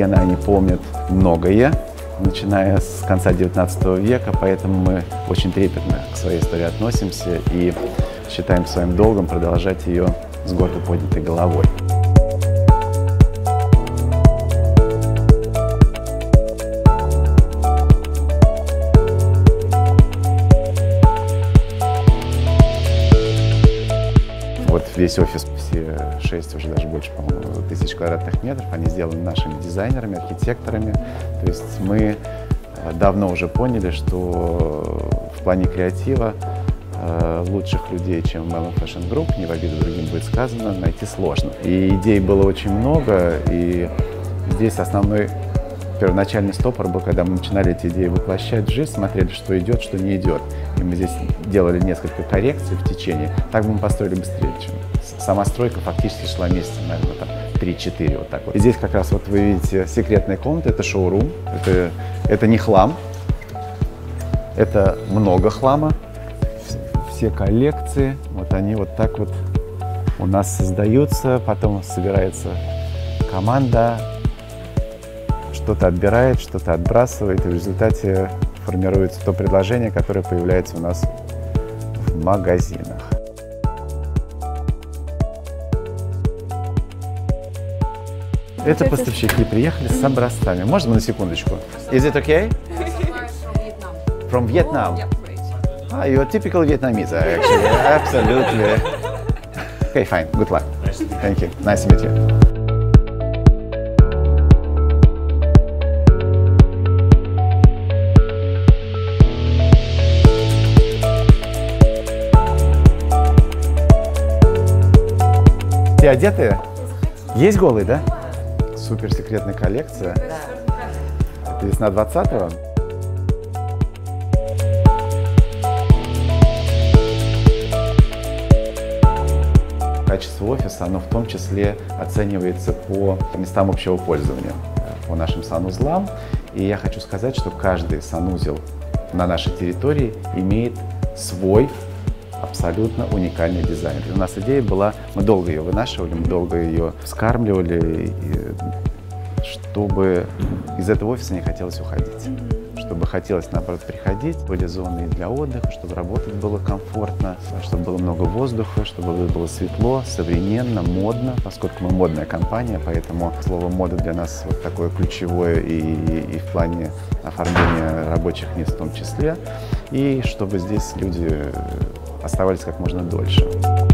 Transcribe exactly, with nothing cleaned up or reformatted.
стены, они помнят многое, начиная с конца девятнадцатого века, поэтому мы очень трепетно к своей истории относимся и считаем своим долгом продолжать ее с гордо поднятой головой. Вот весь офис, все шесть, уже даже больше, по-моему, тысяч квадратных метров, они сделаны нашими дизайнерами, архитекторами. То есть мы давно уже поняли, что в плане креатива лучших людей, чем эм эл эм Fashion Group, не в обиду другим будет сказано, найти сложно. И идей было очень много, и здесь основной первоначальный стопор был, когда мы начинали эти идеи воплощать в жизнь, смотрели, что идет, что не идет. И мы здесь делали несколько коррекций в течение. Так бы мы построили быстрее, чем сама стройка фактически шла месяца, наверное, там три-четыре вот так вот. И здесь как раз вот вы видите секретная комната, это шоурум, это, это не хлам, это много хлама. Все коллекции, вот они вот так вот у нас создаются, потом собирается команда, что-то отбирает, что-то отбрасывает, и в результате формируется то предложение, которое появляется у нас в магазинах. Это поставщики приехали с образцами. Можно на секундочку? Is it okay? From Vietnam. Ah, you're typical Vietnamese, actually. Absolutely. Okay, fine. Good luck. Thank you. Nice to meet you. Все одетые? Есть голые, да? Супер секретная коллекция. Это весна двадцатого. Качество офиса, оно в том числе оценивается по местам общего пользования, по нашим санузлам. И я хочу сказать, что каждый санузел на нашей территории имеет свой абсолютно уникальный дизайн. У нас идея была, мы долго ее вынашивали, мы долго ее вскармливали, и чтобы из этого офиса не хотелось уходить. Чтобы хотелось, наоборот, приходить, были зоны для отдыха, чтобы работать было комфортно, чтобы было много воздуха, чтобы было светло, современно, модно, поскольку мы модная компания, поэтому слово «мода» для нас вот такое ключевое и, и, и в плане оформления рабочих мест в том числе, и чтобы здесь люди оставались как можно дольше.